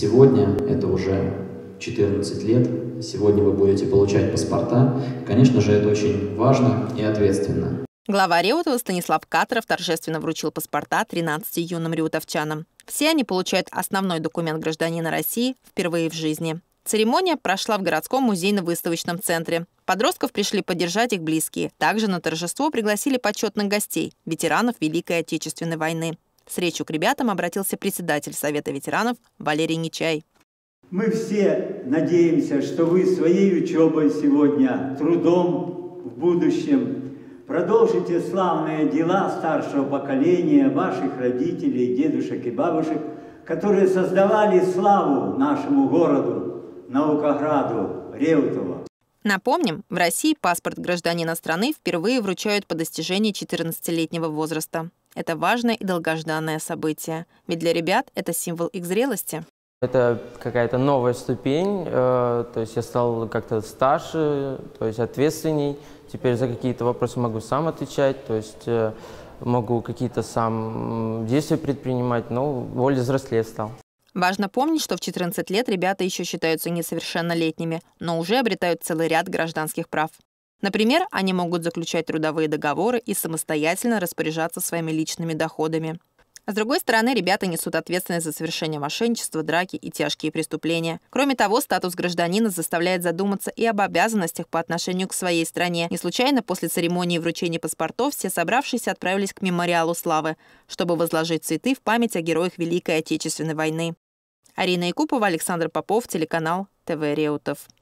Сегодня это уже 14 лет. Сегодня вы будете получать паспорта. Конечно же, это очень важно и ответственно. Глава Реутова Станислав Катаров торжественно вручил паспорта 13 юным реутовчанам. Все они получают основной документ гражданина России впервые в жизни. Церемония прошла в городском музейно-выставочном центре. Подростков пришли поддержать их близкие. Также на торжество пригласили почетных гостей – ветеранов Великой Отечественной войны. С речью к ребятам обратился председатель Совета ветеранов Валерий Нечай. Мы все надеемся, что вы своей учебой сегодня, трудом в будущем продолжите славные дела старшего поколения, ваших родителей, дедушек и бабушек, которые создавали славу нашему городу, Наукограду, Реутову. Напомним, в России паспорт гражданина страны впервые вручают по достижении 14-летнего возраста. Это важное и долгожданное событие, ведь для ребят это символ их зрелости. Это какая-то новая ступень, то есть я стал как-то старше, то есть ответственней. Теперь за какие-то вопросы могу сам отвечать, то есть могу какие-то сам действия предпринимать, но более взрослее стал. Важно помнить, что в 14 лет ребята еще считаются несовершеннолетними, но уже обретают целый ряд гражданских прав. Например, они могут заключать трудовые договоры и самостоятельно распоряжаться своими личными доходами. А с другой стороны, ребята несут ответственность за совершение мошенничества, драки и тяжкие преступления. Кроме того, статус гражданина заставляет задуматься и об обязанностях по отношению к своей стране. Не случайно после церемонии вручения паспортов все собравшиеся отправились к мемориалу славы, чтобы возложить цветы в память о героях Великой Отечественной войны. Арина Якупова, Александр Попов, телеканал ТВ Реутов.